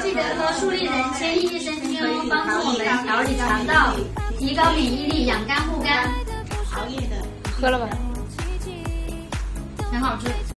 记得喝树立人参益生菌哦，帮助我们调理肠道，提高免疫力，养肝护肝。 熬夜的喝了吧？ 很好吃。